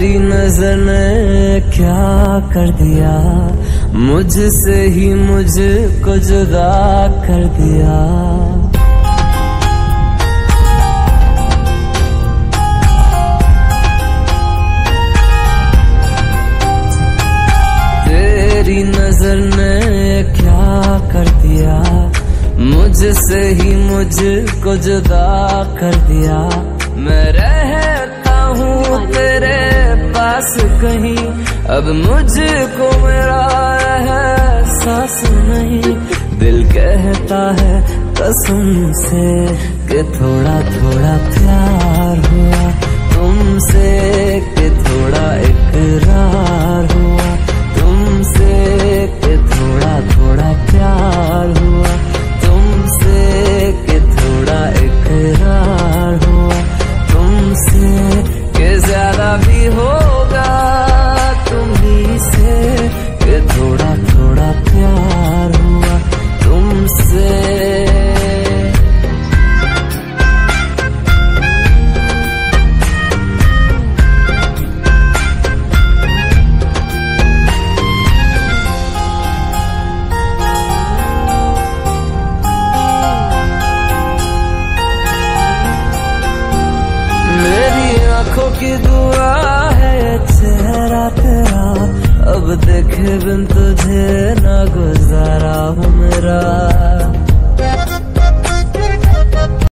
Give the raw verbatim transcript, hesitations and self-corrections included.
तेरी नजर ने क्या कर दिया, मुझसे ही मुझको जुदा कर दिया। तेरी नजर ने क्या कर दिया, मुझसे ही मुझको जुदा कर दिया। मैं रहता हूँ तेरे पास कहीं, अब मुझको मेरा एहसास नहीं। दिल कहता है कसम से कि थोड़ा थोड़ा प्यार हुआ तुमसे, कि थोड़ा इकरार हुआ तुमसे, कि थोड़ा थोड़ा प्यार हुआ तुमसे, कि थोड़ा इकरार हुआ तुमसे, कि ज्यादा भी होगा तुम्ही से, कि थोड़ा थोड़ा प्यार हुआ तुमसे। आँखों की दुआ है चेहरा तेरा, अब देखे बिन तुझे ना गुजारा हो मेरा।